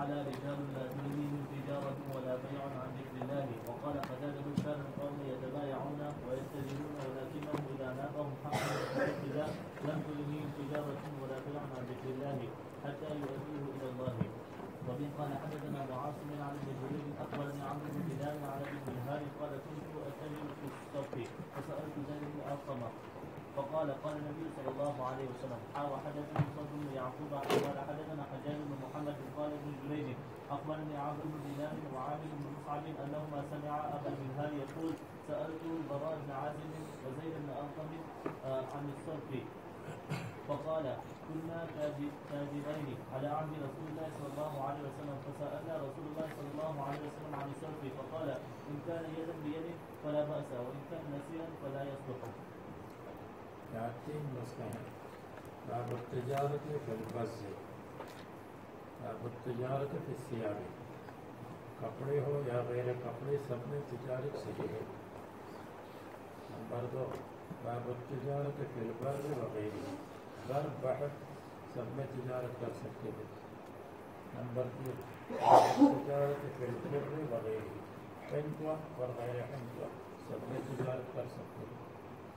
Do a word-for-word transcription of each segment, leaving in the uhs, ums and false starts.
تعالى رجال لا تلهيهم تجارة ولا بيع عن ذكر الله. وقال قتادة كان القوم يتبايعون ويستجيرون ولكنهم إذا نابهم حق الابتداء لم تلهيهم تجارة ولا بيع عن ذكر الله حتى يؤدوه إلى الله. وبه قال حدثنا معاصم عن ابن جريج أخبرني عمرو بن هلال عن ابي بن الهارث قال كنت أتجر في الصف فسألت زيد بن أرقم فقال قال النبي صلى الله عليه وسلم وحدثني صدر بن يعقوب قال حدثنا حجاج بن محمد قال ابن جريج أخبرني عمرو بن هلال وعامر بن مصعب أنهما سمع أبا المنهال يقول سألت البراء بن عازم وزيد بن أرقم عن الصرف فقال كنا تاجرين على عهد رسول الله صلى الله عليه وسلم فسألنا رسول الله صلى الله عليه وسلم عن الصرف فقال إن كان يدا بيد فلا بأس وإن كان نسيرا فلا يصلح. تین مسئلے ہیں. باب التجارت فی البز، باب التجارت فی الثياب، کپڑے ہو یا غیر کپڑے سب میں تجارت صحیح ہے. نمبر دو باب التجارت فی البر وغیرہ، بر بحر سب میں تجارت کر سکتے ہیں. نمبر تین تجارت فی البر وغیرہ، حنطوہ اور غیر حنطوہ سب میں تجارت کر سکتے ہیں.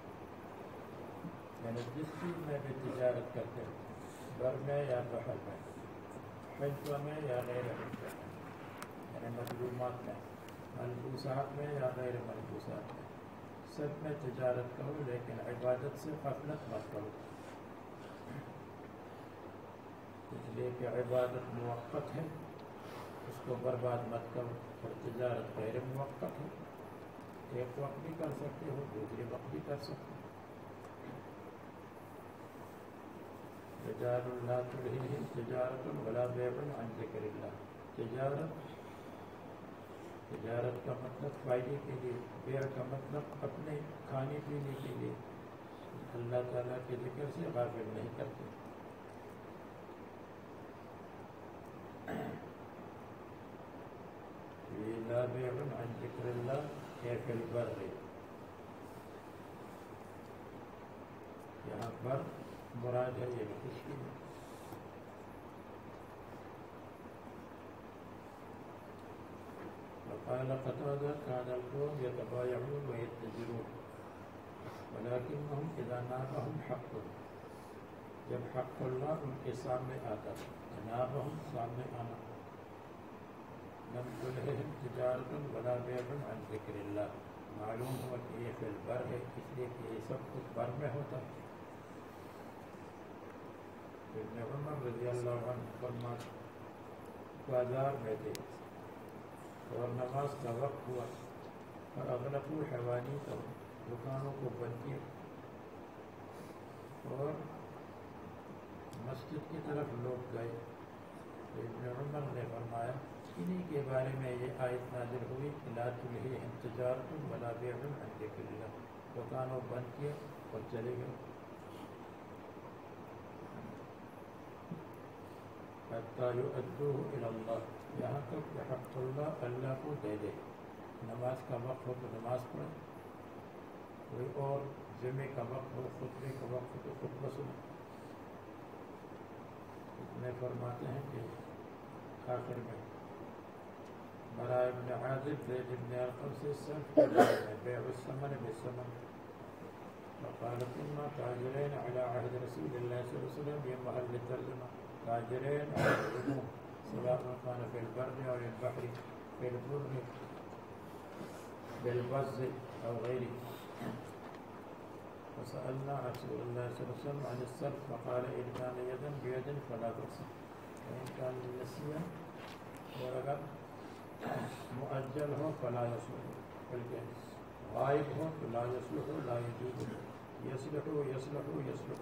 یعنی جس چیز میں بھی تجارت کرتے ہیں، بر میں یا بحر میں، حنطوہ میں یا غیر حنطوہ میں، یعنی مظلومات میں، ملبوسات میں یا غیر ملبوسات میں، سب میں تجارت کرو لیکن عبادت سے غفلت مت کرو. اس لیے کہ عبادت موقت ہے، اس کو برباد مت کرو. اور تجارت غیر موقت ہے، ایک وقت بھی کر سکتے ہو دوسرے وقت بھی کر سکتے ہو. رجال لا تلهيهم تجارة ولا بيع عن ذكر الله. تجارت تجارت کا مطلب فائدے کے لیے، بیع کا مطلب اپنے کھانے پینے کے لیے، اللہ تعالیٰ کے ذکر سے غافل نہیں کرتے. لا بيع عن ذكر الله اے فی البر، یہاں پر مراد ہے یہ خشکی میں. وقال قتادة كان القوم يتبايعون ويتجرون ولكنهم إذا نابهم حق، جب حق اللہ ان کے سامنے آتا، نابهم سامنے آنا، لم تلههم تجارة ولا بيع عن ذكر الله. معلوم ہوا کہ یہ فی البر ہے، اس لیے کہ یہ سب کچھ بر میں ہوتا ہے. ابن عمر رضی اللہ عنہ فرماتے بازار میں تھے اور نماز کا وقت ہوا اور اغلقوا حوانیتهم، دکانوں کو بند کیا اور مسجد کی طرف لوٹ گئے. ابن عمر نے فرمایا انہی کے بارے میں یہ آیت نازل ہوئی کہ لا تلہیہم تجارۃ ولا بیع عن ذکر اللہ، دکانوں بند کیا اور چلے گئے. حتی یؤدوہ الی اللہ، یہاں تک کہ حق اللہ اللہ کو دے دے. نماز کا وقت ہو تو نماز پڑھے، کوئی اور جمعے کا وقت ہو، خطبے کا وقت ہو تو خطبہ سنیں. میں فرماتے ہیں کہ آخر میں براء بن عازب زید بن ارقم سے صرف کے بارے میں بیع الثمن بالثمن. وقال كنا تاجرين على عهد رسول الله صلى الله عليه وسلم، یہ محل ترجمہ. تاجرين على العموم سواء كان في البر او البحر، في البر بالبز او غيره. فسألنا رسول الله صلى الله عليه وسلم عن الصرف فقال إن كان يدا بيد فلا بأس وإن كان نسيا، اور اگر مؤجل ہو فلا يصلح، بلکہ غائب ہو تو لا يصلح لا يجوز، يصلح يصلح يصلح.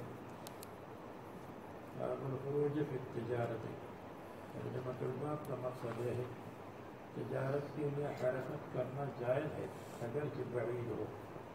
باب الخروج في التجارة، ترجمۃ الباب کا مقصد یہ ہے تجارت کے لیے حرکت کرنا جائز ہے اگرچہ بعید ہو.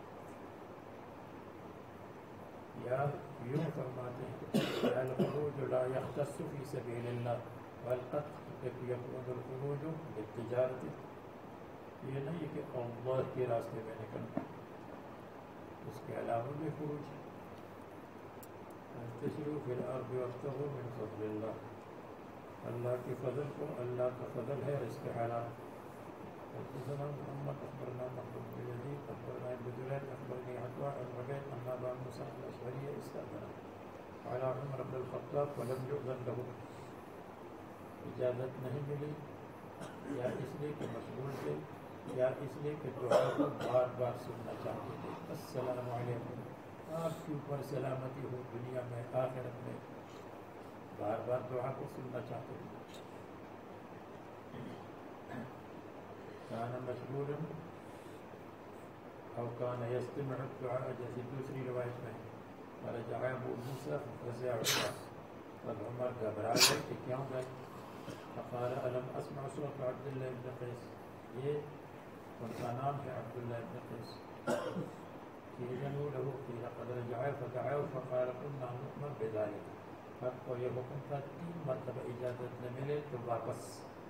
یا یوں فرماتے ہیں الخروج لا يختص في سبيل الله والقد يكون الخروج للتجارة، یہ نہیں کہ اللہ کے راستے میں نکلنا، اس کے علاوہ بھی خروج انتشروا في الأرض وابتغوا من فضل الله. اللہ کے فضل کو اللہ کا فضل ہے رزق حلال. حدثنا محمد اخبرنا محمود بن يزيد اخبرنا ابن جريج اخبرني عطاء عن ربيع ان ابا موسى الاشعري استأذن على عمر بن الخطاب ولم يؤذن له. اجازت نہیں ملی یا اس لیے کہ مشغول تھے یا اس لیے کہ دعا کو بار بار سننا چاہتے تھے. السلام علیکم، آپ کے اوپر سلامتی ہو دنیا میں آخرت میں، بار بار دعا کو سننا چاہتے تھے. کان مشغول او کان یستمع الدعاء، جیسی دوسری روایت میں فرجع ابو موسیٰ ففزع عمر، اب عمر گھبرا گئے کہ کیوں گئے. فقال الم اسمع صوت عبداللہ ابن قیس، یہ ان کا نام ہے عبداللہ ابن قیس. فإذنوا له قيل قد رجع فدعاه فقال كنا نؤمر بذلك، اب کو یہ حکم تھا تین مرتبہ اجازت نہ ملے تو واپس.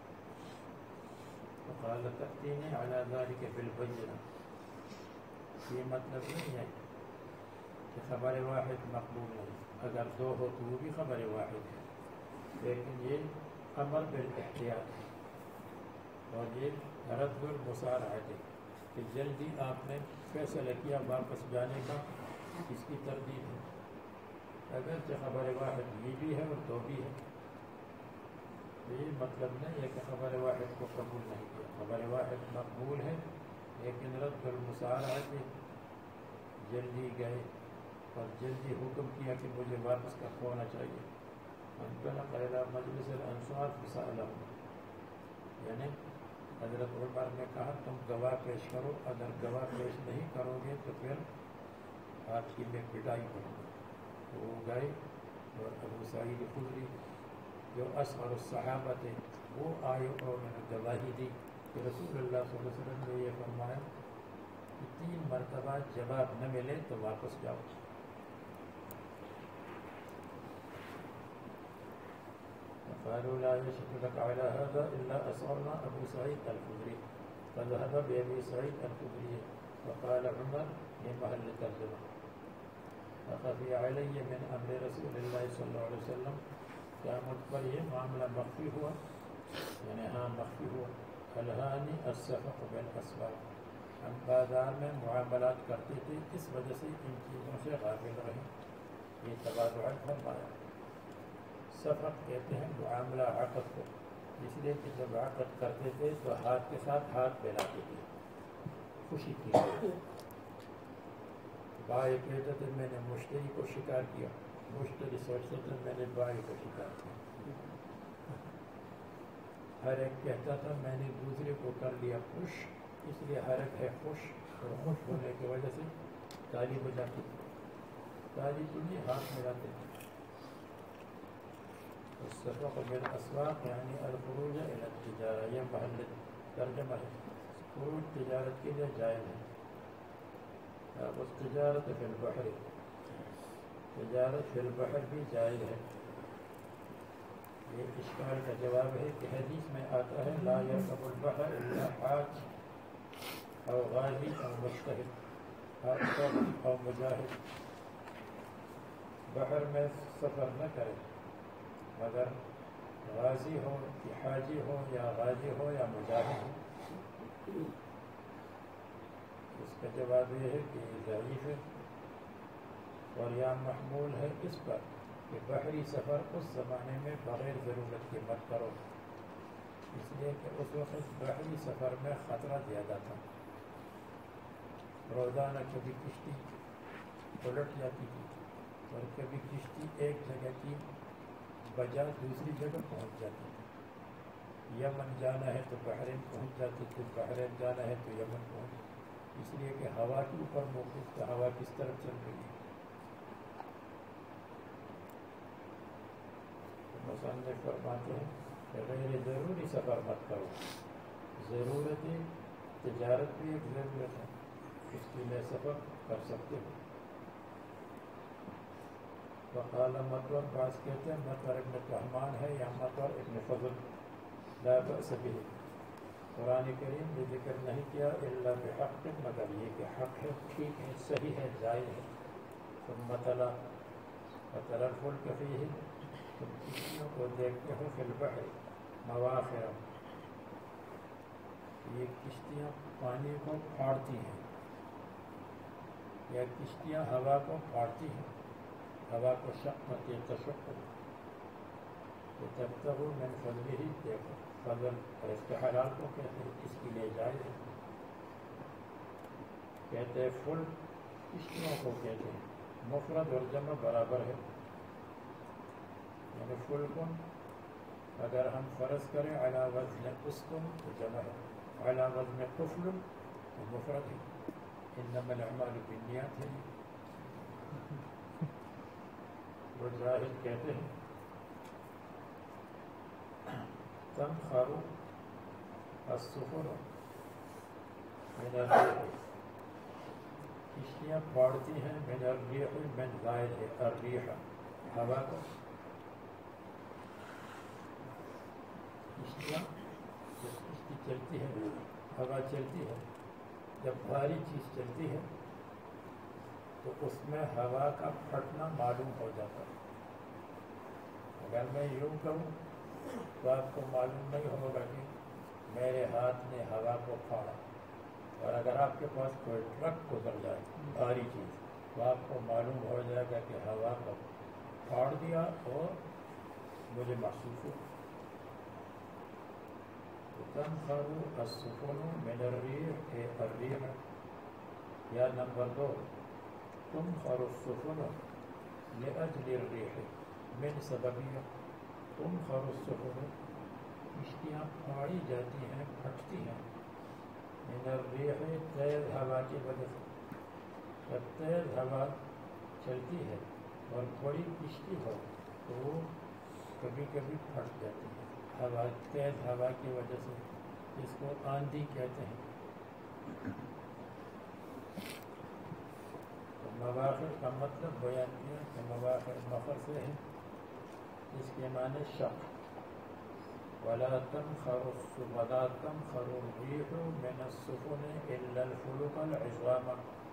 فقال تأتيني على ذلك بالبينة، یہ مطلب نہیں ہے کہ خبر واحد مقبول نہیں، اگر دو ہو تو وہ بھی خبر واحد ہے، لیکن یہ امر بالاحتیاط ہے اور یہ رد المسارعۃ ہے کہ جلدی آپ نے فیصلہ کیا واپس جانے کا، اس کی تردید ہے. اگرچہ خبر واحد یہ بھی ہے اور دو بھی ہے، یہ مطلب نہیں ہے کہ خبر واحد کو قبول نہیں کیا. خبر واحد مقبول ہے لیکن رد المسارعۃ، جلدی گئے اور جلدی حکم کیا کہ مجھے واپس کا ہونا چاہیے. انطلق إلى مجلس الانصار فسألهم، یعنی حضرت عمر نے کہا تم گواہ پیش کرو، اگر گواہ پیش نہیں کرو گے تو پھر آپ کی میں پٹائی کروں گا. وہ گئے اور ابو سعید خدری جو اصغر الصحابہ تھے وہ آئے اور انہوں نے گواہی دی کہ رسول اللہ صلی اللہ علیہ وسلم نے یہ فرمایا کہ تین مرتبہ جواب نہ ملے تو واپس جاؤ. قالوا لا يشهد لك على هذا إلا أصغرنا أبو سعيد الخدري، فذهب بأبي سعيد الخدري. فقال عمر لمحل الترجمة فخفي علي من أمر رسول الله صلى الله عليه وسلم، کیا مجھ پر یہ معاملہ مخفی ہوا، یعنی ہاں مخفی ہوا. الہانی السفق بالاسواق، ہم بازار میں معاملات کرتے تھے اس وجہ سے ان چیزوں سے غافل رہے. یہ تبادع فرمایا. سفق کہتے ہیں معاملہ عقد کو، اس لیے کہ جب عقد کرتے تھے تو ہاتھ کے ساتھ ہاتھ ملاتے تھے خوشی کی. بھائی کہتے تھے میں نے مشتری کو شکار کیا، مشتری سوچتے تھے میں نے بھائی کو شکار کیا. ہر ایک کہتا تھا میں نے دوسرے کو کر لیا خوش، اس لیے ہر ایک ہے خوش، اور خوش ہونے کی وجہ سے تالی بجاتے تھے. تالی تو نہیں، ہاتھ ملاتے تھے. السفق بالاسواق یعنی الخروج الى التجارہ، یہ محل ترجمہ ہے. خروج تجارت کے لیے جائز ہے. تجارت فی البحر، تجارت فی البحر بھی جائز ہے. یہ اشکال کا جواب ہے کہ حدیث میں آتا ہے لا یرکب البحر الا حاج او غازی او مجتہد او مجاہد، بحر میں سفر نہ کرے مگر غازی ہو یا حاجی ہو یا غازی ہو یا مجاہد ہو. اس کا جواب یہ ہے کہ یہ ضعیف ہے اور یا محمول ہے اس پر کہ بحری سفر اس زمانے میں بغیر ضرورت کے مت کرو، اس لیے کہ اس وقت بحری سفر میں خطرہ زیادہ تھا. روزانہ کبھی کشتی پلٹ جاتی تھی اور کبھی کشتی ایک جگہ کی بجا دوسری جگہ پہنچ جاتی تھی. یمن جانا ہے تو بحرین پہنچ جاتی تھی، بحرین جانا ہے تو یمن پہنچ، اس لیے کہ ہوا کے اوپر موقف تھا، ہوا کس طرف چل رہی ہے. مصنف فرماتے ہیں کہ غیر ضروری سفر مت کرو. ضرورت تجارت بھی ایک ضرورت ہے، اس کے لیے سفر کر سکتے ہو. وقال مطور، بعض کہتے ہیں مطور ابن طہمان ہے یا مطور ابن فضل، لا بأس به. قرآن کریم نے ذکر نہیں کیا الا بحق، مگر یہ کہ حق ہے، ٹھیک ہے، صحیح ہے، جائز ہے. ثم تلا وترى الفلك فيه تم کشتیوں کو دیکھتے ہو فی البحر مواخر، یہ کشتیاں پانی کو پھاڑتی ہیں یا کشتیاں ہوا کو پھاڑتی ہیں، ہوا کو شقت یا تشقق، تبتغوا من فضلہ، دیکھو فضل اور استحلال کو کہتے ہیں، اس کے لیے جائز ہے، کہتے ہیں فل کشتیوں کو کہتے ہیں، مفرد اور جمع برابر ہے، یعنی فل کن اگر ہم فرض کریں علی وزن اسکن تو جمع ہے، علی وزن قفل تو مفرد ہے، انما الاعمال بالنیات ہے، وہ زاہد کہتے ہیں تنخر السفن من الریح، کشتیاں پھاڑتی ہیں من الریح، من زائد ہے الریح ہوا کو، کشتیاں جب کشتی چلتی ہے ہوا چلتی ہے، جب بھاری چیز چلتی ہے تو اس میں ہوا کا پھٹنا معلوم ہو جاتا ہے، اگر میں یوں کہوں تو آپ کو معلوم نہیں ہوگا کہ میرے ہاتھ نے ہوا کو پھاڑا، اور اگر آپ کے پاس کوئی ٹرک گزر جائے بھاری چیز تو آپ کو معلوم ہو جائے گا کہ ہوا کو پھاڑ دیا اور مجھے محسوس ہو۔ تنخر السفن من الریح اے الریح، یا نمبر دو تنخر السفن لأجل الریح من سببیہ، تنخر السفن کشتیاں پھاڑی جاتی ہیں، پھٹتی ہیں، من الریح تیز ہوا کی وجہ سے، جب تیز ہوا چلتی ہے اور بڑی کشتی ہو تو وہ کبھی کبھی پھٹ جاتی ہے، ہوا تیز ہوا کی وجہ سے، اس کو آندھی کہتے ہیں۔ تو مواخر کا مطلب بیان کیا کہ مواخر مخر سے ہے، اس کے معنی شق، ولا تنخر ولا تنخر الریح من السفن الا الفلك العظام،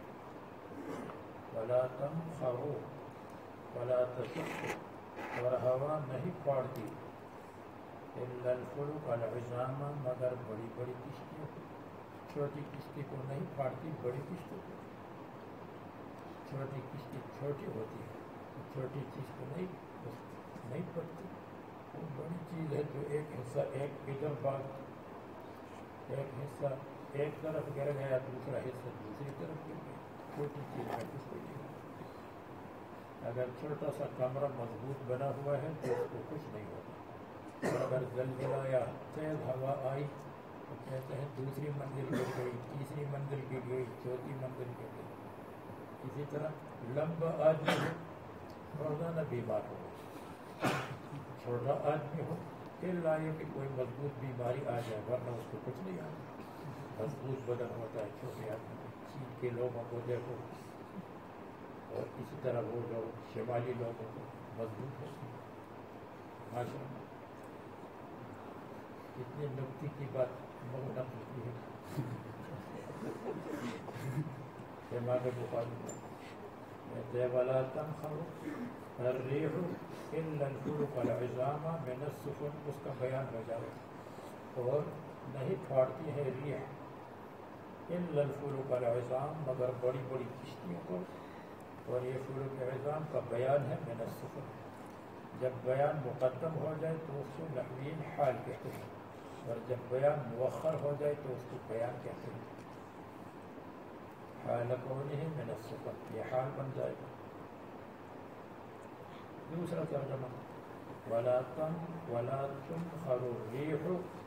ولا تنخر ولا تشق، اور ہوا نہیں پھاڑتی، الا الفلك العظام مگر بڑی بڑی کشتیوں کو، چھوٹی کشتی کو نہیں پھاڑتی، بڑی کشتی کو، چھوٹی کشتی چھوٹی ہوتی ہے، چھوٹی چیز کو نہیں نہیں پھٹتی، وہ بڑی چیز ہے جو ایک حصہ ایک ادھر بات ایک حصہ ایک طرف گر گیا، دوسرا حصہ دوسری طرف گر گیا، چھوٹی چیز میں کچھ بھی نہیں ہوتا، اگر چھوٹا سا کمرہ مضبوط بنا ہوا ہے تو اس کو کچھ نہیں ہوتا، اور اگر زلزلہ یا تیز ہوا آئی تو کہتے ہیں دوسری منزل گر گئی، تیسری منزل گر گئی، چوتھی منزل گر گئی۔ اسی طرح لمبا آدمی روزانہ بیمار ہو، چھوٹا آدمی ہو پھر لائے کہ کوئی مضبوط بیماری آ جائے، ورنہ اس کو کچھ نہیں آتا، مضبوط بدن ہوتا ہے چھوٹے آدمی، چین کے لوگوں کو دیکھو اور اسی طرح وہ لوگ شمالی لوگوں کو مضبوط ہوتے ہیں، ماشاء اللہ۔ اتنی نکتی کی بات بہت نقل کی ہے امام بخاری میں، ولا تنخر الریح الا الفلك العظام من السفن، اس کا بیان ہو جائے، اور نہیں پھاڑتی ہے ریح الا الفلك العظام مگر بڑی بڑی کشتیوں کو، اور یہ فلک عظام کا بیان ہے من السفن، جب بیان مقدم ہو جائے تو اس کو نحوین حال کہتے ہیں، اور جب بیان مؤخر ہو جائے تو اس کو بیان کہتے ہیں، حال کونہ من السفن، یہ حال بن جائے گا۔ دوسرا ترجمہ ولا تن ولا تنخر الریح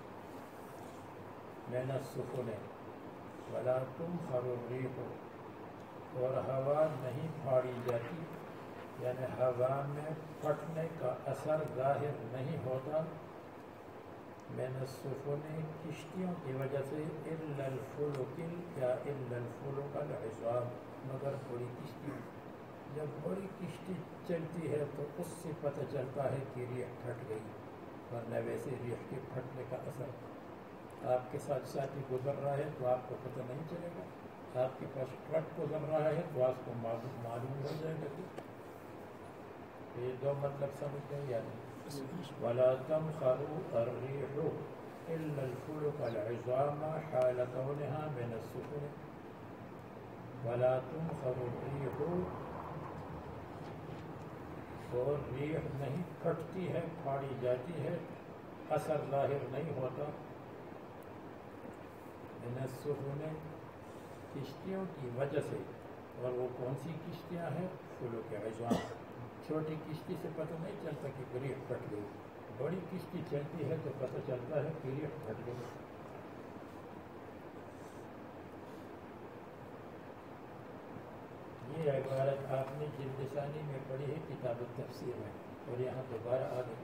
من السفن، ولا تنخر الریح، اور ہوا نہیں پھاڑی جاتی، یعنی ہوا میں پھٹنے کا اثر ظاہر نہیں ہوتا، من السفن کشتیوں کی وجہ سے، الا الفلک یا الا الفلک العظام مگر بڑی کشتی، جب بڑی کشتی چلتی ہے تو اس سے پتہ چلتا ہے کہ ریح پھٹ گئی، ورنہ ویسے ریح کے پھٹنے کا اثر آپ کے ساتھ ساتھی گزر رہا ہے تو آپ کو پتہ نہیں چلے گا، آپ کے پاس ٹرک گزر رہا ہے تو آپ کو معلوم معلوم ہو جائے گا کہ یہ دو مطلب سمجھ گئے یا نہیں۔ ولا تمخروا الريح إلا الفلك العظام حال كونها من السفن ولا تمخر الريح اور ریح نہیں پھٹتی ہے پھاڑی جاتی ہے اثر ظاہر نہیں ہوتا من السفن کشتیوں کی وجہ سے اور وہ کون سی کشتیاں ہیں فلک عظام چھوٹی کشتی سے پتہ نہیں چلتا کہ ریح پھٹ گئی بڑی کشتی چلتی ہے تو پتہ چلتا ہے کہ ریح پھٹ گئی یہ عبارت آپ نے جلد ثانی میں پڑھی ہے کتاب التفسیر میں اور یہاں دوبارہ آ گئی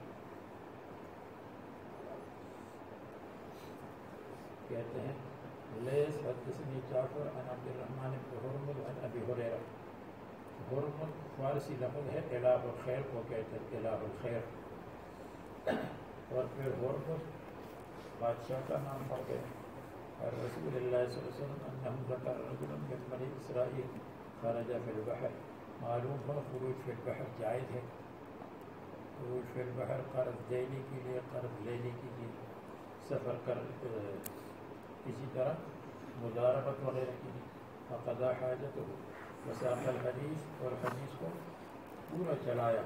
کہتے ہیں لیس حدثنی جعفر عن عبد الرحمن بن حرمل عن ابی ہریرہ حرمل فارسی لفظ ہے الہ الخیر کو کہتے ہیں الہ الخیر اور پھر حرمل بادشاہ کا نام پڑ گیا اور رسول اللہ صلی اللہ علیہ وسلم انہم ذکر رجل من بنی اسرائیل خرج فی البحر معلوم ہو خروج فی البحر جائز ہے خروج فی البحر قرض دینے کے لیے قرض لینے کے لیے سفر کر کسی طرح مضاربت وغیرہ کے لیے فقضا حاجت وساق الحدیث اور حدیث کو پورا چلایا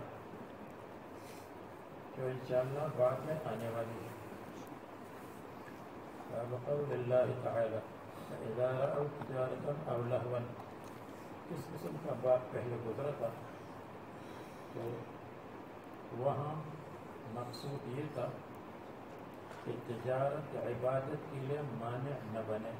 جو انشاءاللہ بعد میں آنے والی ہے بقول اللہ تعالی فإذا رأوا تجارة أو لهوا اس قسم کا بات پہلے گزرا تھا تو وہاں مقصود یہ تھا کہ تجارت عبادت کے لیے مانع نہ بنے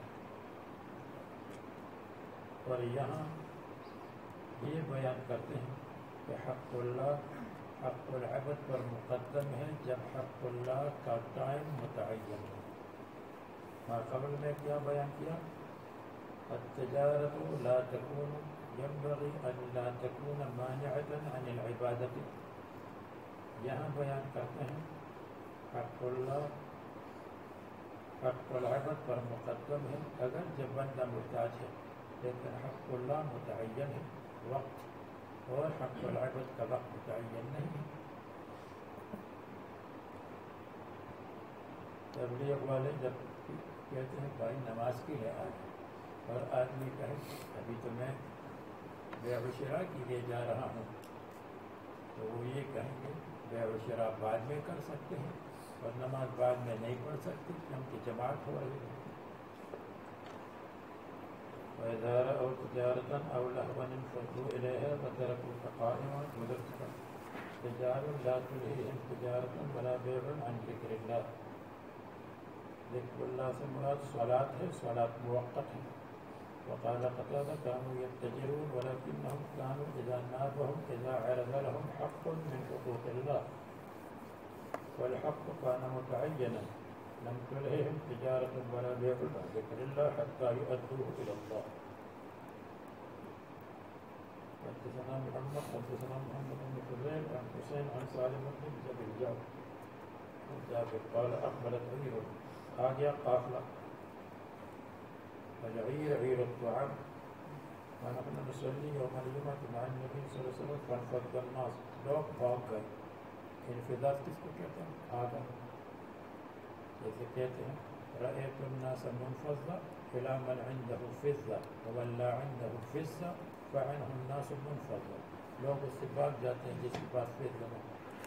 اور یہاں یہ بیان کرتے ہیں کہ حق اللہ حق العبد پر مقدم ہے جب حق اللہ کا ٹائم متعین ہے ہاں قبل میں کیا بیان کیا التجارت لا تكون ينبغي أن لا تكون مانعة عن العبادة یہاں بیان کرتے ہیں حق اللہ حق العبد پر مقدم ہے اگر جب بندہ محتاج ہے لیکن حق اللہ متعین ہے وقت اور حق العبد کا وقت متعین نہیں ہے تبلیغ والے جب کہتے ہیں بھائی نماز کے لیے آئے اور آدمی کہے ابھی تو میں بیع و شراء کے لیے جا رہا ہوں تو وہ یہ کہیں گے بیع و شراء بعد میں کر سکتے ہیں اور نماز بعد میں نہیں پڑھ سکتے کیونکہ جماعت ہو رہی ہے وَإِذَا رَأَوْا تِجَارَةً أَوْ لَهْوًا انفَضُّوا إِلَيْهَا وَتَرَكُوكَ قَائِمًا وَذَكَرَ تِجَارَةٌ لَا تُلْهِهِمْ تِجَارَةٌ وَلَا بَيْعٌ عَنْ ذِكْرِ اللَّهِ ذکر اللہ سے مراد صلاۃ ہے صلاۃ موقت ہے وقال قتادہ كانوا يتجرون ولكنهم كانوا اذا نابهم اذا عرض لهم حق من حقوق الله والحق كان متعينا لم تلههم تجارة ولا بيع عن ذكر الله حتى يؤدوه الى الله حدثنا محمد حدثنا محمد بن فضيل عن حسين عن سالم بن ابي الجعد جابر قال اقبلت عير آگیا قافلہ العیر عیر الطعام ونحن نصلي يوم الجمعة مع النبي صلى الله عليه وسلم فانفض الناس لوگ بھاگ گئے انفضاد کس کو کہتے ہیں بھاگا جیسے کہتے ہیں رأيت الناس منفضة إلى من عنده فضة ومن لا عنده فضة فعنه الناس منفضة لوگ اس سے بھاگ جاتے ہیں جس کے پاس فضة نہیں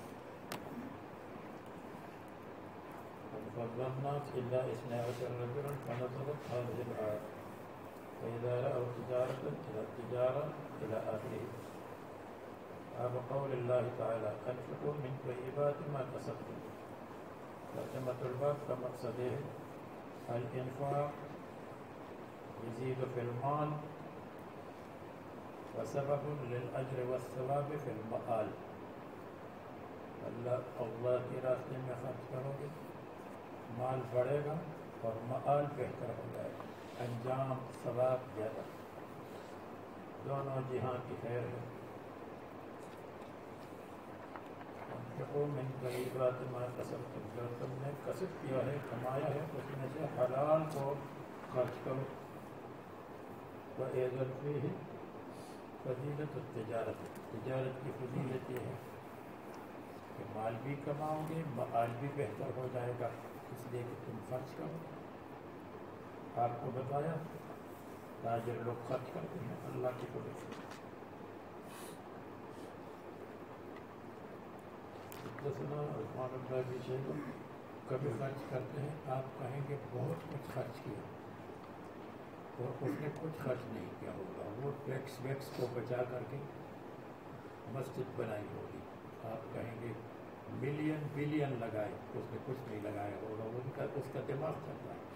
فضل الناس إلا اثنا عشر رجلا فنزلت هذه الآية فإذا رأوا تجارة إلى التجارة إلى آخره باب قول الله تعالى أنفقوا من طيبات ما كسبتم ترجمة الباب كمقصد الإنفاق يزيد في المال وسبب للأجر والثواب في المآل اللہ اللہ کے راستے میں خرچ کرو گے مال بڑھے گا اور مآل بہتر ہو جائے گا انجام ثواب زیادہ دونوں جہاں کی خیر ہے انفقوا من طیبات ما کسبتم جو تم نے کسب کیا ہے کمایا ہے اس میں سے حلال کو خرچ کرو وَإِذَا فِيهِ فضیلت التجارت تجارت کی فضیلت یہ ہے کہ مال بھی کماؤ گے، مال بھی بہتر ہو جائے گا، اس لیے کہ تم خرچ کرو۔ آپ کو بتایا تاجر لوگ خرچ کرتے ہیں اللہ کی وجہ سے۔ حدثنا عثمان بن ابی شیبہ، کبھی خرچ کرتے ہیں آپ کہیں گے بہت کچھ خرچ کیا اور اس نے کچھ خرچ نہیں کیا ہوگا، وہ ٹیکس ویکس کو بچا کر کے مسجد بنائی ہوگی، آپ کہیں گے ملین بلین لگائے، اس نے کچھ نہیں لگایا ہوگا، ان کا اس کا دماغ چل رہا ہے۔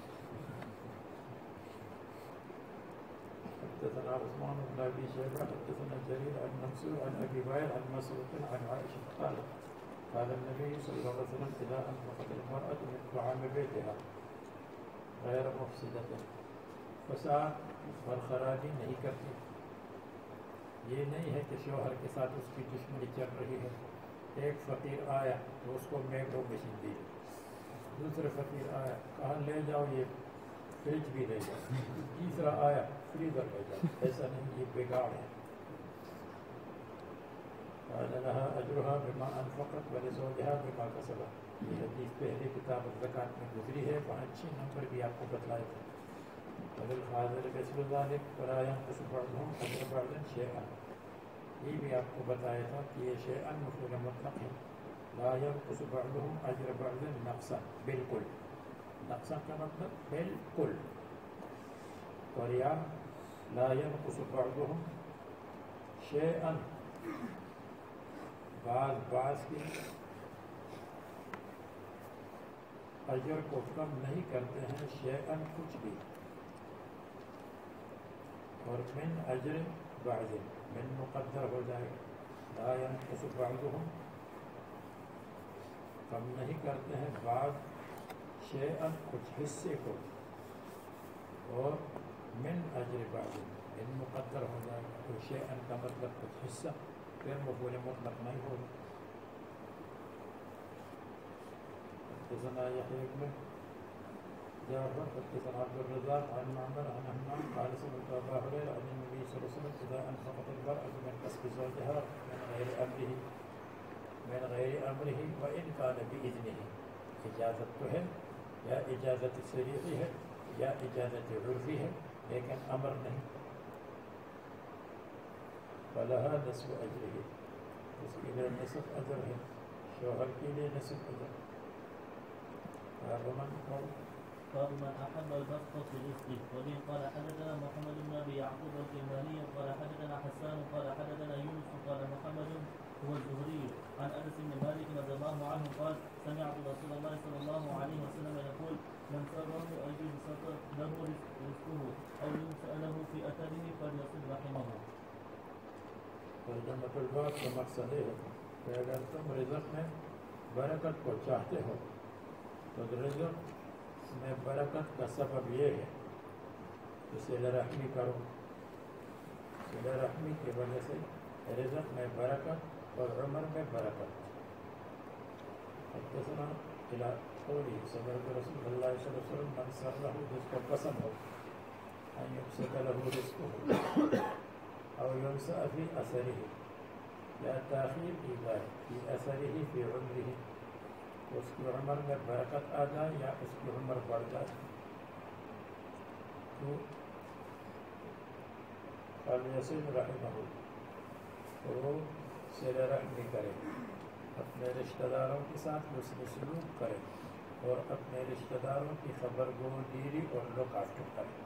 حدثنا عثمان بن ابی شیبہ حدثنا جرير عن منصور عن ابي وائل عن مسروق عن عائشة قالت قال النبي صلى الله عليه وسلم اذا انفقت المرأة من طعام بيتها غیر مفسدۃ، فساد اور خرابی نہیں کرتی۔ یہ نہیں ہے کہ شوہر کے ساتھ اس کی دشمنی چل رہی ہے، ایک فقیر آیا تو اس کو میکرو مشین دی، دوسرے فقیر آیا کہا لے جاؤ یہ فریج بھی لے جاؤ، تیسرا آیا فریزر لے جاؤ، ایسا نہیں، یہ بگاڑ ہے۔ قال لها اجرها بما انفقت ولزوجها بما كسبت، یہ حدیث پہلے کتاب الزکوٰۃ میں گزری ہے، وہاں چھ نمبر بھی آپ کو بتلائے تھے۔ وللحاضر مثل ذلك ولا ينقص بعضهم اجر بعض شيئا، یہ بھی آپ کو بتایا تھا کہ یہ شيئا مفعول مطلق ہے، لا ينقص بعضهم اجر بعض نقصا، بالکل، نقصا کا مطلب بالکل، اور یا لا ينقص بعضهم شيئا، بعض بعض کے اجر کو کم نہیں کرتے ہیں، شیئن کچھ بھی، اور من اجر بعض، من مقدر ہو جائے گا، لا ينقص بعضهم، کم نہیں کرتے ہیں بعض، شیئن کچھ حصے کو، اور من اجر بعض، من مقدر ہو جائے گا، تو شیئن کا مطلب کچھ حصہ، پھر مفعول مطلق نہیں ہوگا۔ حدثنا يحيى بن جعفر حدثنا عبد الرزاق عن معمر عن همام قال سمعت ابا هريره عن النبي صلى الله عليه وسلم اذا انفقت المراه من كسب زوجها من غير امره من غير امره وان كان باذنه، اجازت تو ہے یا اجازت شریعی ہے یا اجازت عرفی ہے، لیکن امر نہیں، فلها نصف اجره، اس کے لیے نصف اجر ہے، شوہر کے لیے نصف اجر۔ من قال باب من احب البسط في رزقه، وبه قال حدثنا محمد بن ابي يعقوب الكنداني قال حدثنا حسان قال حدثنا يونس قال محمد هو الزهري عن انس بن مالك رضي الله عنه قال سمعت رسول الله صلى الله عليه وسلم يقول من سره ان يبسط له رزقه او ينسأ له في اثره فليصل رحمه۔ ترجمۃ الباب کا مقصد ہے کہ اگر تم رزق میں برکت کو چاہتے ہو تو رزق میں برکت کا سبب یہ ہے کہ صلہ رحمی کرو، صلہ رحمی کی وجہ سے رزق میں برکت اور عمر میں برکت۔ حدثنا الى قوله سمعت رسول اللہ صلی اللہ علیہ وسلم من سرہ، جس کو پسند ہو ان یبسط له رزقه او ينسأ في اثره، یا تاخیر کی جائے فی اثره فی عمره، اس کی عمر میں برکت آ جائے یا اس کی عمر بڑھ جائے، تو فلیصل رحمہ، تو صلہ رحمی کرے، اپنے رشتہ داروں کے ساتھ حسن سلوک کرے، اور اپنے رشتہ داروں کی خبر گیری اور لک آفٹر کرے،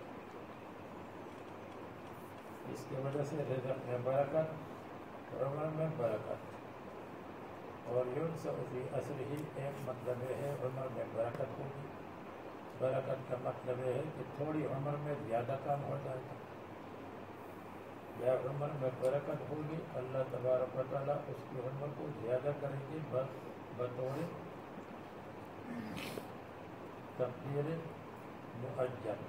اس کی وجہ سے رزق میں برکت، عمر میں برکت، اور یونسأ فی اثرہ ایک مطلب ہے عمر میں برکت ہوگی، برکت کا مطلب ہے کہ تھوڑی عمر میں زیادہ کام ہو جائے گا، یا عمر میں برکت ہوگی، اللہ تبارک و تعالیٰ اس کی عمر کو زیادہ کریں گے بطور تقدیر مؤجل،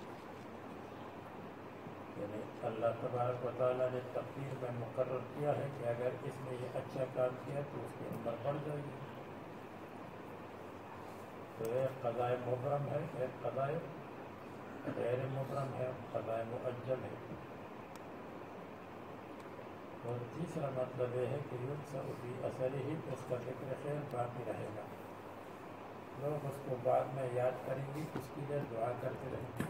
یعنی اللہ تبارک و تعالیٰ نے تقدیر میں مقرر کیا ہے کہ اگر اس نے یہ اچھا کام کیا تو اس کی عمر بڑھ جائے گی، تو ایک قضائے مبرم ہے، ایک قضائے غیر مبرم ہے، قضائے مؤجل ہے۔ اور تیسرا مطلب یہ ہے کہ یونسا فی اثر ہی اس کا ذکر خیر باقی رہے گا، لوگ اس کو بعد میں یاد کریں گے، اس کے لیے دعا کرتے رہیں گے۔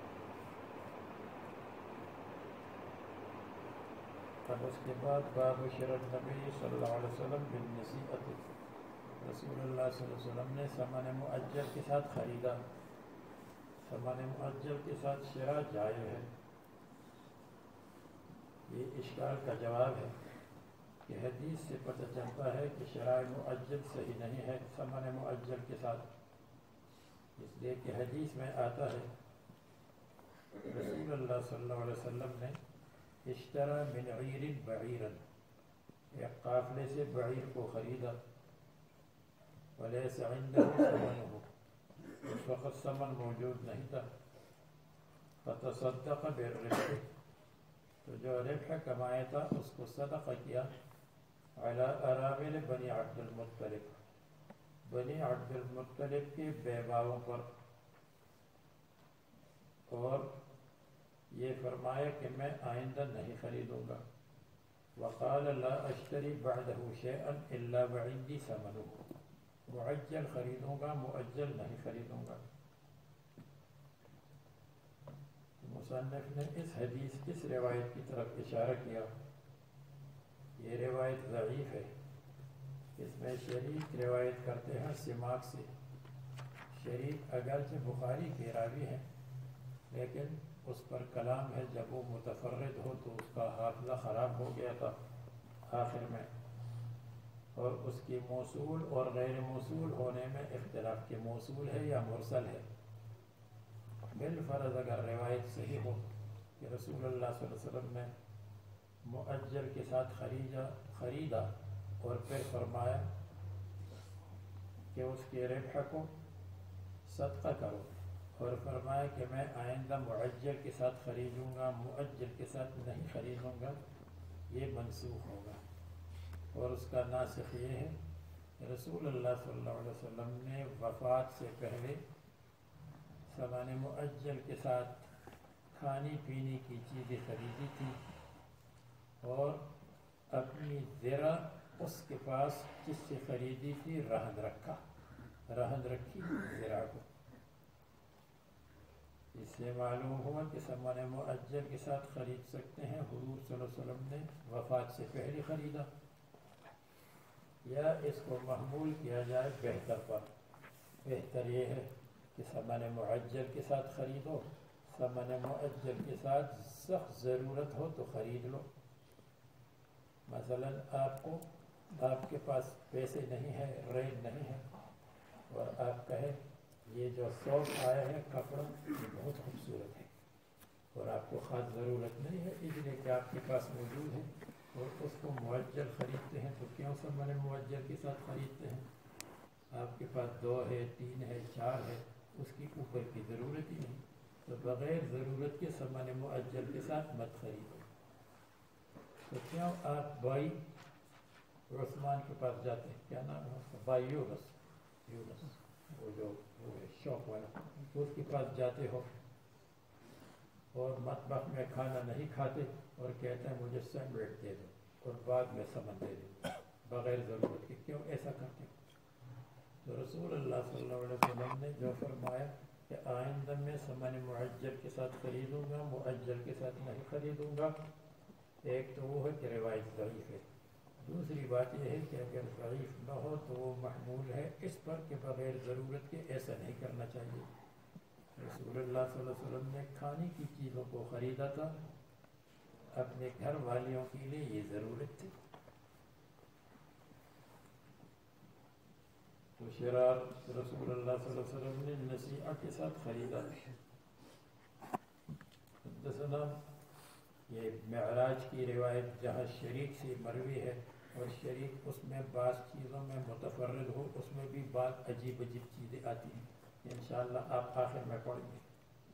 اب اس کے بعد باب شرع النبی صلی اللہ علیہ وسلم بالنصیحۃ، رسول اللہ صلی اللہ علیہ وسلم نے ثمن مؤجل کے ساتھ خریدا۔ ثمن مؤجل کے ساتھ شرع جائز ہے۔ یہ اشکال کا جواب ہے کہ حدیث سے پتہ چلتا ہے کہ شرع مؤجل صحیح نہیں ہے ثمن مؤجل کے ساتھ، اس لیے کہ حدیث میں آتا ہے رسول اللہ صلی اللہ علیہ وسلم نے اشترى من عیر بعیرا، ایک قافلے سے بعیر کو خریدا، ولیس عنده ثمنه، اس وقت ثمن موجود نہیں تھا، فتصدق بالربح، تو جو ربح کمایا تھا اس کو صدقہ کیا، علی ارامل بنی عبد المطلب، بنی عبد المطلب کے بیواؤں پر، اور یہ فرمایا کہ میں آئندہ نہیں خریدوں گا، وقال لا اشتری بعدہ شیئا الا وعندی ثمنہ، معجل خریدوں گا مؤجل نہیں خریدوں گا۔ مصنف نے اس حدیث اس روایت کی طرف اشارہ کیا، یہ روایت ضعیف ہے، اس میں شریک روایت کرتے ہیں سماک سے، شریک اگرچہ بخاری کے راوی ہیں لیکن اس پر کلام ہے، جب وہ متفرد ہو تو اس کا حافظہ خراب ہو گیا تھا آخر میں، اور اس کی موصول اور غیر موصول ہونے میں اختلاف کہ موصول ہے یا مرسل ہے۔ بالفرض اگر روایت صحیح ہو کہ رسول اللہ صلی اللہ علیہ وسلم نے مؤجل کے ساتھ خریدا خریدا اور پھر فرمایا کہ اس کے ربح کو صدقہ کرو، اور فرمایا کہ میں آئندہ معجل کے ساتھ خریدوں گا مؤجل کے ساتھ نہیں خریدوں گا، یہ منسوخ ہوگا، اور اس کا ناسخ یہ ہے رسول اللہ صلی اللہ علیہ وسلم نے وفات سے پہلے ثمن مؤجل کے ساتھ کھانے پینے کی چیزیں خریدی تھی، اور اپنی زرع اس کے پاس جس سے خریدی تھی رہن رکھا، رہن رکھی زرع کو۔ اس سے معلوم ہوا کہ ثمن مؤجل کے ساتھ خرید سکتے ہیں، حضور صلی اللہ علیہ وسلم نے وفات سے پہلے خریدا، یا اس کو محمول کیا جائے بہتر پر، بہتر یہ ہے کہ ثمن معجل کے ساتھ خریدو، ثمن مؤجل کے ساتھ سخت ضرورت ہو تو خرید لو۔ مثلا آپ کو آپ کے پاس پیسے نہیں ہے، ریٹ نہیں ہے، اور آپ کہیں یہ جو سوٹ آیا ہے کپڑا یہ بہت خوبصورت ہے، اور آپ کو خاص ضرورت نہیں ہے، اس لیے کہ آپ کے پاس موجود ہے اور اس کو معجل خریدتے ہیں، تو کیوں ثمن معجل کے ساتھ خریدتے ہیں؟ آپ کے پاس دو ہے، تین ہے، چار ہے، اس کی اوپر کی ضرورت ہی نہیں، تو بغیر ضرورت کے ثمن معجل کے ساتھ مت خریدو۔ تو کیوں آپ بھائی عثمان کے پاس جاتے ہیں، کیا نام ہے اس کا، بھائی یونس، یونس وہ جو وہ ہے شوق والا، اس کے پاس جاتے ہو اور مطبخ میں کھانا نہیں کھاتے اور کہتے ہیں مجھے سینڈوچ دے دو اور بعد میں سمن دے دو بغیر ضرورت کے، کیوں ایسا کرتے؟ تو رسول اللہ صلی اللہ علیہ وسلم نے جو فرمایا کہ آئندہ میں ثمن معجل کے ساتھ خریدوں گا مؤجل کے ساتھ نہیں خریدوں گا، ایک تو وہ ہے کہ روایت ضعیف ہے، دوسری بات یہ ہے کہ اگر ضعیف نہ ہو تو وہ محمول ہے اس پر کہ بغیر ضرورت کے ایسا نہیں کرنا چاہیے۔ رسول اللہ صلی اللہ علیہ وسلم نے کھانے کی چیزوں کو خریدا تھا، اپنے گھر والیوں کے لیے یہ ضرورت تھی، تو شرع رسول اللہ صلی اللہ علیہ وسلم نے نصیحہ کے ساتھ خریدا۔ حدثنا یہ معراج کی روایت جہاں شریک سے مروی ہے، اور شریک اس میں بعض چیزوں میں متفرد ہو، اس میں بھی بعض عجیب عجیب چیزیں آتی ہیں، انشاءاللہ آپ آخر میں پڑھیں گے۔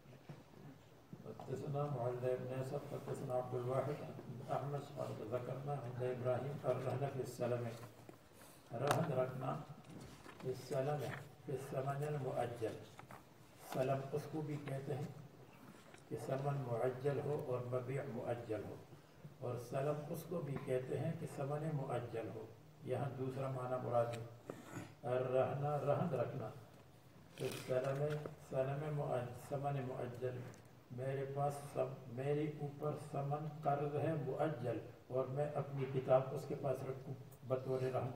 حدثنا معل بن نصر حدثنا عبد الواحد احمد قال ذکرنا عند ابراہیم الرہن فی السلم، رہن رکھنا فی السلم فی الثمن المؤجل، سلم اس کو بھی کہتے ہیں کہ ثمن معجل ہو اور مبیع مؤجل ہو، اور سلم اس کو بھی کہتے ہیں کہ ثمن مؤجل ہو. یہاں دوسرا معنی مراد ہے رہنا رہن رکھنا. تو سلم سلم ثمن مؤجل میرے پاس سب میرے اوپر ثمن قرض ہے مؤجل اور میں اپنی کتاب اس کے پاس رکھوں بطور رہن.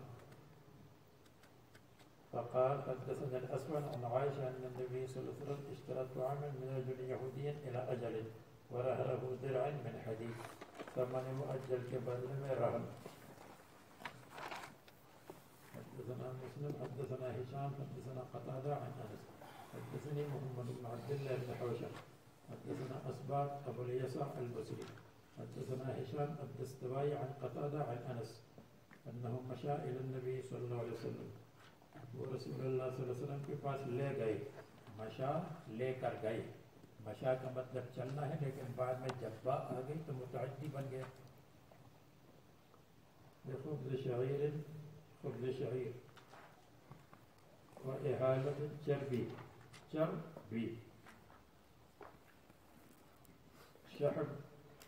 فقال حدثنا الأسود عن عائشة أن النبي صلى الله عليه وسلم اشترى طعاما من رجل يهودي إلى أجل ورهنه درعا من حديد. ثمن مؤجل کے بدلے میں رہن. حدثنا مسلم حدثنا هشام حدثنا قتادة عن أنس حدثني محمد بن عبد الله بن حوشب حدثنا أسباط أبو اليسع البصري حدثنا هشام الدستوائي عن قتادة عن أنس أنه مشى إلى النبي صلى الله عليه وسلم. وہ رسول اللہ صلی اللہ علیہ وسلم کے پاس لے گئے. مشا لے کر گئے. مشا کا مطلب چلنا ہے لیکن بعد میں جب با آ گئی تو متعدی بن گیا. خبز شعیر خبز شعیر و احالت چربی چربی شحب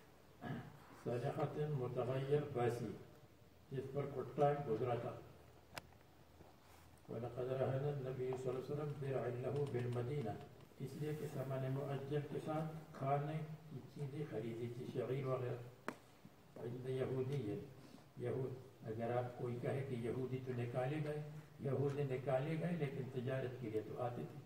صدقت متغیر باسی جس پر کچھ ٹائم گزرا تھا. وَلَقَدْ رَهَنَ النَّبِيُّ صلی اللہ علیہ وسلم دِرْعًا لَهُ بِالْمَدِينَةِ اس لیے کہ ثمن مؤجل کے ساتھ کھانے کی چیزیں خریدی تھی شعیر وغیرہ. عند یہودی یہود اگر آپ کوئی کہے کہ یہودی تو نکالے گئے یہودی نکالے گئے لیکن تجارت کے لیے تو آتے تھے.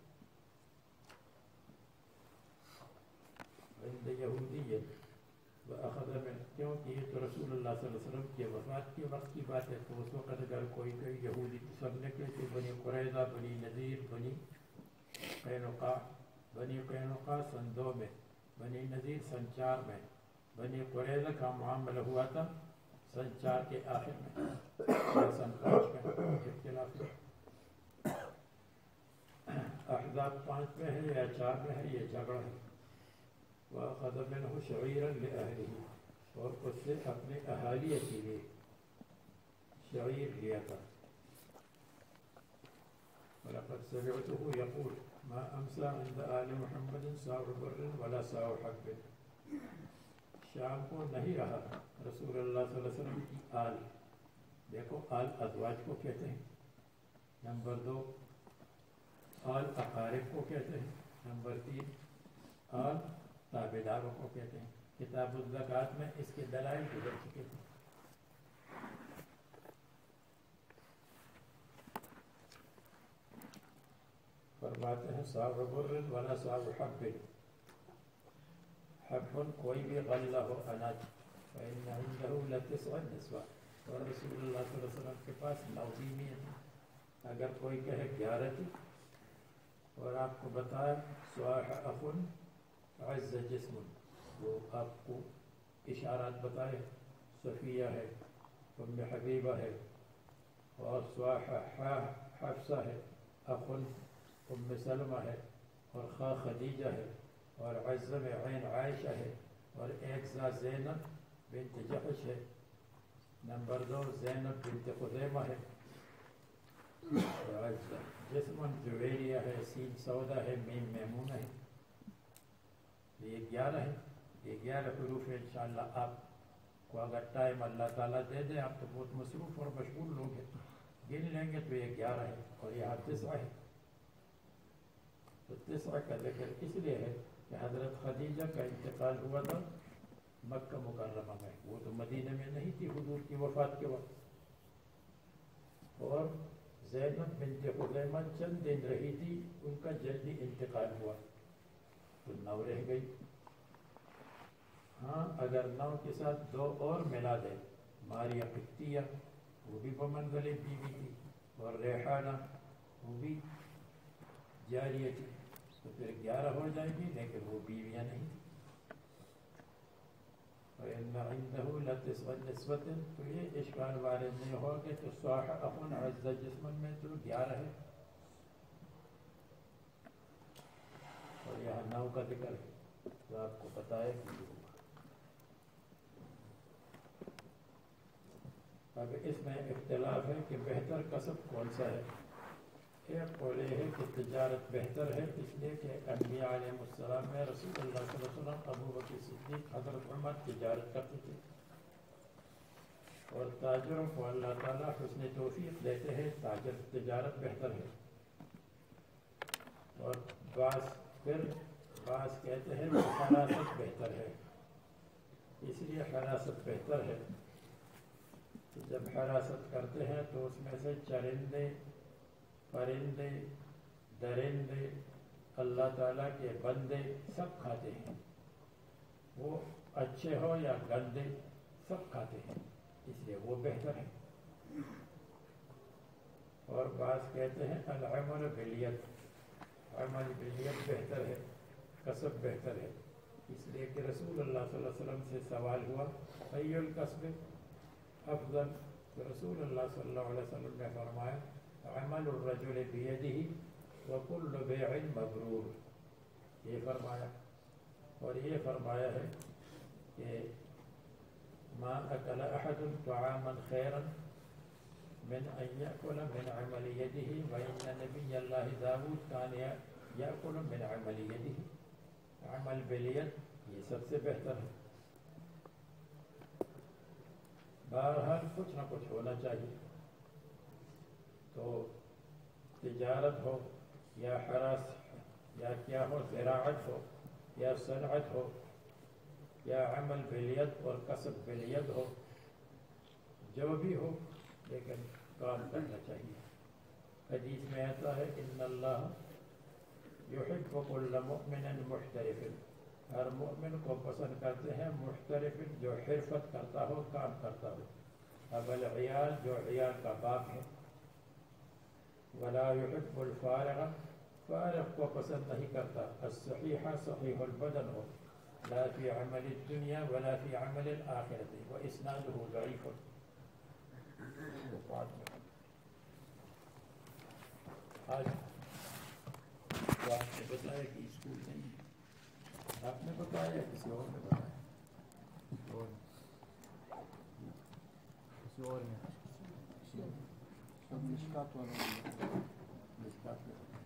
عند یہودی وأخذ من کیونکہ یہ تو رسول اللہ صلی اللہ علیہ وسلم کی وفات کے وقت کی بات ہے. تو اس وقت اگر کوئی کوئی یہودی سب نکلے تھے بنی قریظہ بنی نذیر بنی قینقاع. بنی قینقاع سن دو میں بنی نذیر سن چار میں بنی قریظہ کا معاملہ ہوا تھا سن چار کے آخر میں سن پانچ میں اختلاف ہے. احزاب پانچ میں ہے یا چار میں ہے یہ جھگڑا ہے. وَأَخَذَ مِنْهُ شَعِيرًا لِأَهْلِهِ اور اس سے اپنے اہالیہ کے لیے شعیر لیا تھا. وَلَقَدْ سَمِعْتُهُ يَقُولُ مَا أَمْسَى عِنْدَ آلِ مُحَمَّدٍ سَاعُ بَرٍّ وَلَا سَاعُ حَبٍّ. شام کو نہیں رہا رسول اللہ صلی اللہ علیہ وسلم کی آل. دیکھو آل ازواج کو کہتے ہیں. نمبر دو آل اقارب کو کہتے ہیں. نمبر تین آل تابعداروں کو کہتے ہیں. کتاب الزکوٰۃ میں اس کے دلائل گزر چکے تھے. فرماتے ہیں صاحب بر ولا صاحب حب. حب کوئی بھی غلہ ہو اناج فإن عنده لتسع نسوة اور رسول اللہ صلی اللہ علیہ وسلم کے پاس نو بیویاں تھیں. اگر کوئی کہے گیارہ تھی اور آپ کو بتایا صاح اخ عز جسم وہ آپ کو اشارات بتائے صفیہ ہے ام حبیبہ ہے اور صاح حفصہ ہے اخ ام سلمہ ہے اور خا خدیجہ ہے اور عز میں عین عائشہ ہے اور ایک ذا زینب بنت جحش ہے. نمبر دو زینب بنت خزیمہ ہے. جسم جویریہ ہے سین سودا ہے میم میمونہ ہے. یہ گیارہ ہے. یہ گیارہ حروف ہے. انشاءاللہ آپ کو اگر ٹائم اللہ تعالیٰ دے دے آپ تو بہت مصروف اور مشغول لوگ ہیں گن لیں گے تو یہ گیارہ ہے اور یہاں تسعہ ہے. تو تسعہ کا ذکر اس لیے ہے کہ حضرت خدیجہ کا انتقال ہوا تھا مکہ مکرمہ میں. وہ تو مدینہ میں نہیں تھی حضور کی وفات کے وقت. اور زینب بنت خزیمہ چند دن رہی تھی ان کا جلدی انتقال ہوا تو نو رہ گئی. ہاں اگر نو کے ساتھ دو اور ملا دے ماریا قبطیہ وہ بھی بمنزل بیوی تھی اور ریحانہ وہ بھی جاریہ تھی تو پھر گیارہ ہو جائے گی لیکن وہ بیویاں نہیں تھی. وَإِنَّ عِنْدَهُ لَتِسْعَ نِسْوَةٍ تو یہ اشکال وارد نہیں ہوگا کہ صاح اخن عز جسمن میں تو گیارہ ہے اور یہاں نو کا ذکر ہے تو آپ کو پتہ ہے کہ اب اس میں اختلاف ہے کہ بہتر کسب کون سا ہے. ایک قول یہ ہے کہ تجارت بہتر ہے اس لیے کہ انبیاء علیہ السلام میں رسول اللہ صلی اللہ علیہ وسلم ابو بکر صدیق حضرت عمر تجارت کرتے تھے اور تاجروں کو اللہ تعالیٰ حسن توفیق دیتے ہیں، تاجر تجارت بہتر ہے. اور بعض پھر بعض کہتے ہیں کہ حراست بہتر ہے. اس لیے حراست بہتر ہے کہ جب حراست کرتے ہیں تو اس میں سے چرندے، پرندے، درندے، اللہ تعالیٰ کے بندے سب کھاتے ہیں. وہ اچھے ہو یا گندے سب کھاتے ہیں، اس لیے وہ بہتر ہے. اور بعض کہتے ہیں العمل بالیت، عمل بالیت بہتر ہے، کسب بہتر ہے. اس لیے کہ رسول اللہ صلی اللہ علیہ وسلم سے سوال ہوا ای الکسب افضل، تو رسول اللہ صلی اللہ علیہ وسلم نے فرمایا عمل الرجل بیدہ وکل بیع مبرور، یہ فرمایا. اور یہ فرمایا ہے کہ ما اکل احد طعاما خیرا من ان یأکل من عمل یدہ وان نبی اللہ داود کان یأکل من عمل یدہ. عمل بالیت یہ سب سے بہتر ہے. بہرحال کچھ نہ کچھ ہونا چاہیے. تو تجارت ہو یا حراس یا کیا ہو، زراعت ہو یا صنعت ہو یا عمل بالیت اور کسب بالیت ہو، جو بھی ہو لیکن کام کرنا چاہیے. حدیث میں آتا ہے ان اللہ یحب کل مؤمن محترف، ہر مؤمن کو پسند کرتے ہیں محترف جو حرفت کرتا ہو، کام کرتا ہو. اب العیال جو عیال کا باپ ہے. ولا یحب الفارغ، فارغ کو پسند نہیں کرتا. الصحیح صحیح البدن ہو، لا فی عمل الدنیا ولا فی عمل الآخرت واسنادہ ضعیف. آج تو آپ نے بتایا کہ اسکول نہیں ہے، آپ نے بتایا یا کسی اور نے بتایا؟ اور کسی اور نے مشکات والا